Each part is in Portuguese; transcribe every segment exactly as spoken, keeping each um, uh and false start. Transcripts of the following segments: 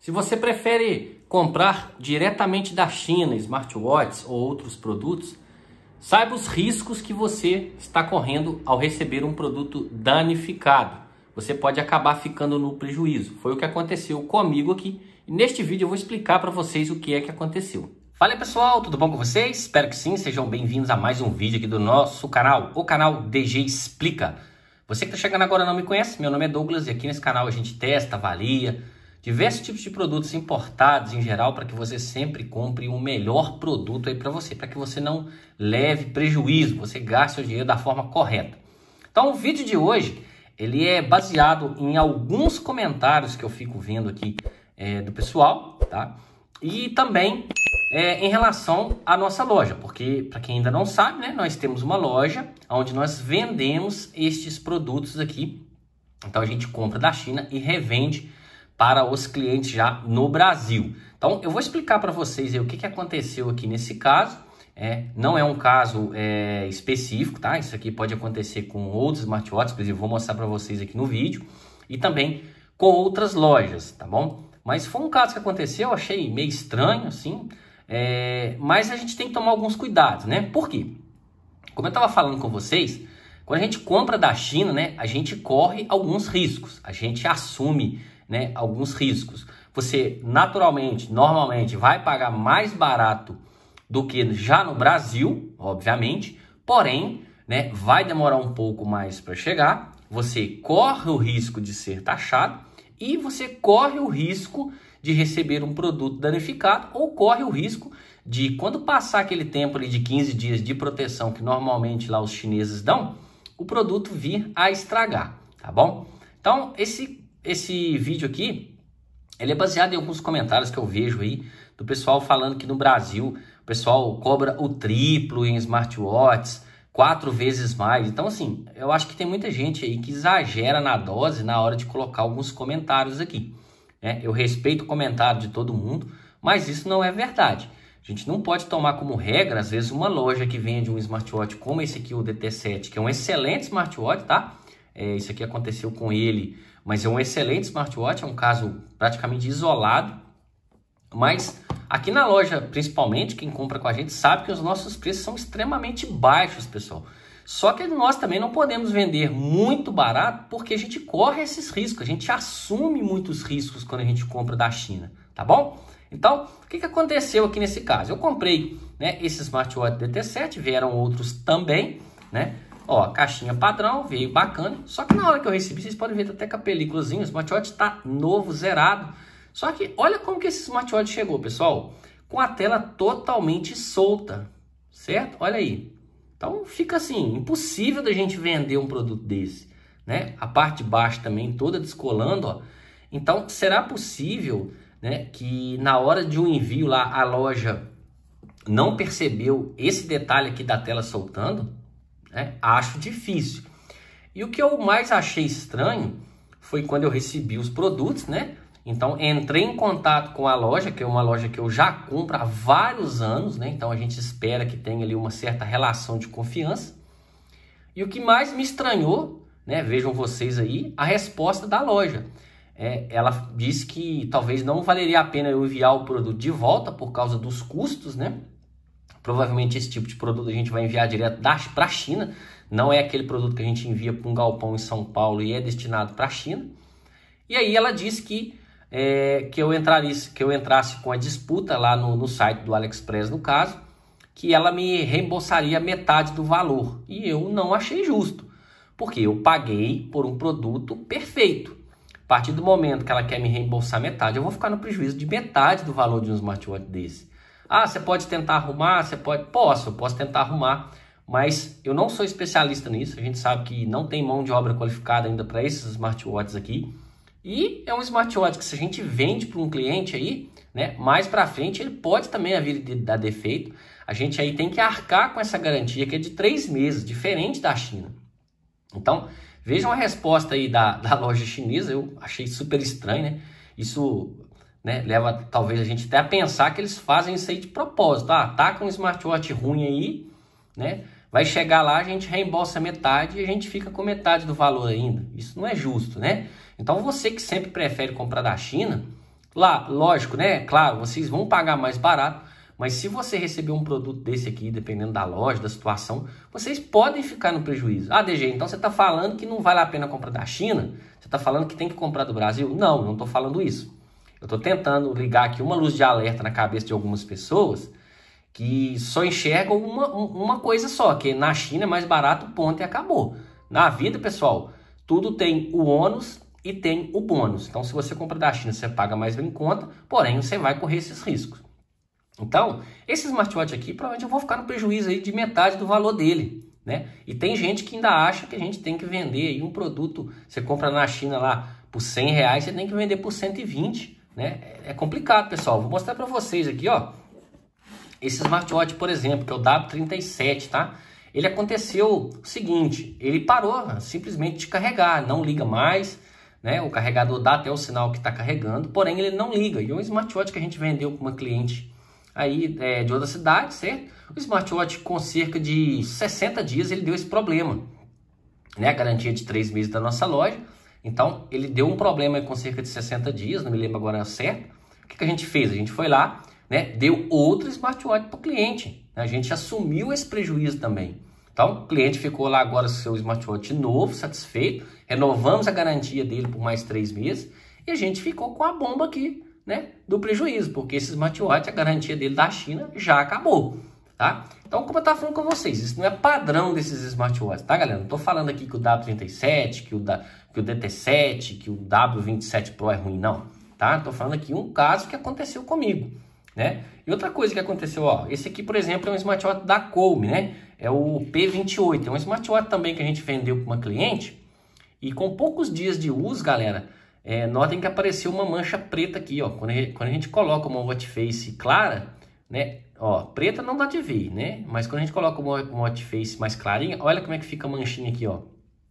Se você prefere comprar diretamente da China, smartwatches ou outros produtos, saiba os riscos que você está correndo ao receber um produto danificado. Você pode acabar ficando no prejuízo. Foi o que aconteceu comigo aqui. E neste vídeo eu vou explicar para vocês o que é que aconteceu. Fala aí, pessoal, tudo bom com vocês? Espero que sim, sejam bem-vindos a mais um vídeo aqui do nosso canal, o canal D G Explica. Você que está chegando agora e não me conhece, meu nome é Douglas e aqui nesse canal a gente testa, avalia diversos tipos de produtos importados em geral para que você sempre compre o melhor produto aí para você, para que você não leve prejuízo, você gaste o dinheiro da forma correta. Então o vídeo de hoje, ele é baseado em alguns comentários que eu fico vendo aqui é, do pessoal, tá? E também é, em relação à nossa loja, porque para quem ainda não sabe, né, nós temos uma loja onde nós vendemos estes produtos aqui. Então a gente compra da China e revende para os clientes já no Brasil. Então eu vou explicar para vocês aí o que, que aconteceu aqui nesse caso. É, não é um caso é, específico, tá? Isso aqui pode acontecer com outros smartwatches, inclusive vou mostrar para vocês aqui no vídeo, e também com outras lojas, tá bom? Mas foi um caso que aconteceu, eu achei meio estranho, assim, é, mas a gente tem que tomar alguns cuidados, né? Por quê? Como eu estava falando com vocês, quando a gente compra da China, né, a gente corre alguns riscos, a gente assume, né, alguns riscos. Você naturalmente, normalmente, vai pagar mais barato do que já no Brasil, obviamente, porém, né, vai demorar um pouco mais para chegar, você corre o risco de ser taxado e você corre o risco de receber um produto danificado ou corre o risco de, quando passar aquele tempo ali de quinze dias de proteção que normalmente lá os chineses dão, o produto vir a estragar, tá bom? Então, esse Esse vídeo aqui, ele é baseado em alguns comentários que eu vejo aí do pessoal falando que no Brasil o pessoal cobra o triplo em smartwatches, quatro vezes mais. Então, assim, eu acho que tem muita gente aí que exagera na dose na hora de colocar alguns comentários aqui, né? Eu respeito o comentário de todo mundo, mas isso não é verdade. A gente não pode tomar como regra, às vezes, uma loja que vende um smartwatch como esse aqui, o D T sete, que é um excelente smartwatch, tá? É, isso aqui aconteceu com ele, mas é um excelente smartwatch, é um caso praticamente isolado. Mas aqui na loja, principalmente, quem compra com a gente sabe que os nossos preços são extremamente baixos, pessoal. Só que nós também não podemos vender muito barato porque a gente corre esses riscos, a gente assume muitos riscos quando a gente compra da China, tá bom? Então, o que, que aconteceu aqui nesse caso? Eu comprei, né, esse smartwatch D T sete, vieram outros também, né? Ó, caixinha padrão, veio bacana. Só que na hora que eu recebi, vocês podem ver até com a películazinha, o smartwatch está novo, zerado. Só que olha como que esse smartwatch chegou, pessoal. Com a tela totalmente solta, certo? Olha aí. Então fica assim, impossível da gente vender um produto desse, né? A parte de baixo também toda descolando, ó. Então será possível, né, que na hora de um envio lá a loja não percebeu esse detalhe aqui da tela soltando? É, acho difícil. E o que eu mais achei estranho foi quando eu recebi os produtos, né? Então entrei em contato com a loja, que é uma loja que eu já compro há vários anos, né? Então a gente espera que tenha ali uma certa relação de confiança. E o que mais me estranhou, né? Vejam vocês aí, a resposta da loja. É, ela disse que talvez não valeria a pena eu enviar o produto de volta por causa dos custos, né? Provavelmente esse tipo de produto a gente vai enviar direto para a China. Não é aquele produto que a gente envia para um galpão em São Paulo e é destinado para a China. E aí ela disse que, é, que, eu entrasse, que eu entrasse com a disputa lá no, no site do AliExpress, no caso, que ela me reembolsaria metade do valor. E eu não achei justo, porque eu paguei por um produto perfeito. A partir do momento que ela quer me reembolsar metade, eu vou ficar no prejuízo de metade do valor de um smartwatch desse. Ah, você pode tentar arrumar, você pode... Posso, eu posso tentar arrumar, mas eu não sou especialista nisso. A gente sabe que não tem mão de obra qualificada ainda para esses smartwatches aqui. E é um smartwatch que se a gente vende para um cliente aí, né, mais para frente ele pode também vir a dar defeito. A gente aí tem que arcar com essa garantia que é de três meses, diferente da China. Então, vejam a resposta aí da, da loja chinesa, eu achei super estranho, né? Isso... né, leva talvez a gente até a pensar que eles fazem isso aí de propósito. Ah, tá com um smartwatch ruim aí, né? Vai chegar lá, a gente reembolsa metade e a gente fica com metade do valor ainda. Isso não é justo, né? Então você que sempre prefere comprar da China, Lá, lógico, né? Claro, vocês vão pagar mais barato, mas se você receber um produto desse aqui, dependendo da loja, da situação, vocês podem ficar no prejuízo. Ah, D G, então você está falando que não vale a pena comprar da China? Você está falando que tem que comprar do Brasil? Não, não estou falando isso. Eu estou tentando ligar aqui uma luz de alerta na cabeça de algumas pessoas que só enxergam uma, uma coisa só, que na China é mais barato, ponto, e acabou. Na vida, pessoal, tudo tem o ônus e tem o bônus. Então, se você compra da China, você paga mais em conta, porém, você vai correr esses riscos. Então, esse smartwatch aqui, provavelmente eu vou ficar no prejuízo aí de metade do valor dele, né? E tem gente que ainda acha que a gente tem que vender aí um produto, você compra na China lá por cem reais, você tem que vender por cento e vinte, né? É complicado, pessoal. Vou mostrar para vocês aqui, ó. Esse smartwatch, por exemplo, que é o W trinta e sete, tá? Ele aconteceu o seguinte, ele parou simplesmente de carregar, não liga mais, né? O carregador dá até o sinal que está carregando, porém ele não liga. E é um smartwatch que a gente vendeu para uma cliente aí é, de outra cidade, certo? O smartwatch com cerca de sessenta dias ele deu esse problema, né? A garantia de três meses da nossa loja. Então ele deu um problema com cerca de sessenta dias, não me lembro agora certo. O que, que a gente fez? A gente foi lá, né? Deu outro smartwatch para o cliente. A gente assumiu esse prejuízo também. Então, o cliente ficou lá agora com seu smartwatch novo, satisfeito. Renovamos a garantia dele por mais três meses. E a gente ficou com a bomba aqui, né, do prejuízo. Porque esse smartwatch, a garantia dele da China já acabou, tá? Então, como eu estava falando com vocês, isso não é padrão desses smartwatches, tá, galera? Não estou falando aqui que o W trinta e sete, que o, da, que o D T sete, que o W vinte e sete Pro é ruim, não. Tá? Estou falando aqui um caso que aconteceu comigo, né? E outra coisa que aconteceu, ó, esse aqui, por exemplo, é um smartwatch da Comi, né? É o P vinte e oito, é um smartwatch também que a gente vendeu para uma cliente. E com poucos dias de uso, galera, é, notem que apareceu uma mancha preta aqui, ó. Quando a gente, quando a gente coloca uma watch face clara, né? Ó, preta não dá de ver, né? Mas quando a gente coloca uma, uma watch face mais clarinha, olha como é que fica a manchinha aqui, ó.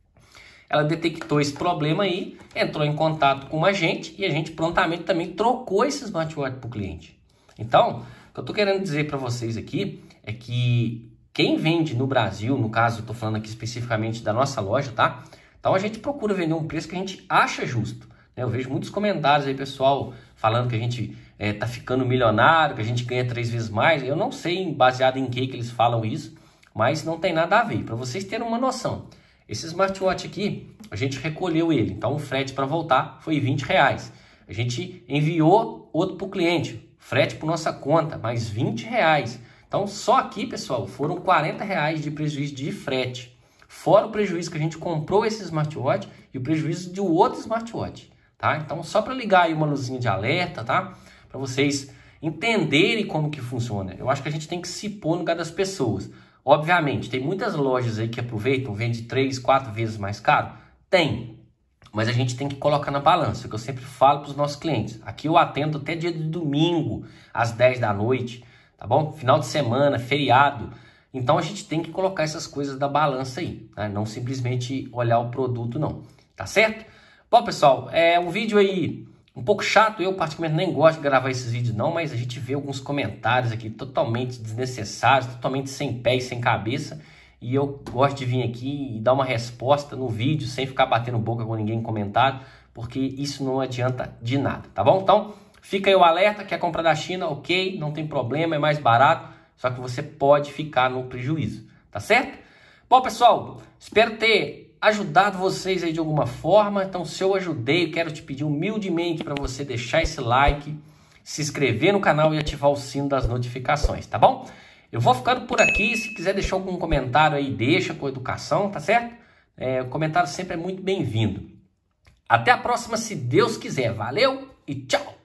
Ela detectou esse problema aí, entrou em contato com a gente e a gente prontamente também trocou esse smartwatch para o cliente. Então, o que eu estou querendo dizer para vocês aqui é que quem vende no Brasil, no caso, eu estou falando aqui especificamente da nossa loja, tá? Então, a gente procura vender um preço que a gente acha justo, né? Eu vejo muitos comentários aí, pessoal, falando que a gente é, tá ficando milionário, que a gente ganha três vezes mais. Eu não sei baseado em que que eles falam isso, mas não tem nada a ver. Para vocês terem uma noção, esse smartwatch aqui, a gente recolheu ele. Então, o frete para voltar foi vinte reais. A gente enviou outro para o cliente. Frete por nossa conta, mais vinte reais. Então, só aqui, pessoal, foram quarenta reais de prejuízo de frete. Fora o prejuízo que a gente comprou esse smartwatch e o prejuízo de outro smartwatch, tá? Então, só para ligar aí uma luzinha de alerta, tá? Para vocês entenderem como que funciona. Eu acho que a gente tem que se pôr no lugar das pessoas. Obviamente, tem muitas lojas aí que aproveitam, vende três, quatro vezes mais caro. Tem. Mas a gente tem que colocar na balança, que eu sempre falo para os nossos clientes. Aqui eu atendo até dia de domingo, às dez da noite, tá bom? Final de semana, feriado. Então a gente tem que colocar essas coisas da balança aí, né? Não simplesmente olhar o produto, não. Tá certo? Bom, pessoal, é um vídeo aí um pouco chato. Eu, particularmente, nem gosto de gravar esses vídeos, não. Mas a gente vê alguns comentários aqui totalmente desnecessários, totalmente sem pé e sem cabeça. E eu gosto de vir aqui e dar uma resposta no vídeo, sem ficar batendo boca com ninguém em comentário, porque isso não adianta de nada, tá bom? Então, fica aí o alerta, quer comprar da China, ok, não tem problema, é mais barato, só que você pode ficar no prejuízo, tá certo? Bom, pessoal, espero ter ajudado vocês aí de alguma forma. Então, se eu ajudei, eu quero te pedir humildemente para você deixar esse like, se inscrever no canal e ativar o sino das notificações, tá bom? Eu vou ficando por aqui. Se quiser deixar algum comentário aí, deixa com educação, tá certo? É, o comentário sempre é muito bem-vindo. Até a próxima, se Deus quiser. Valeu e tchau!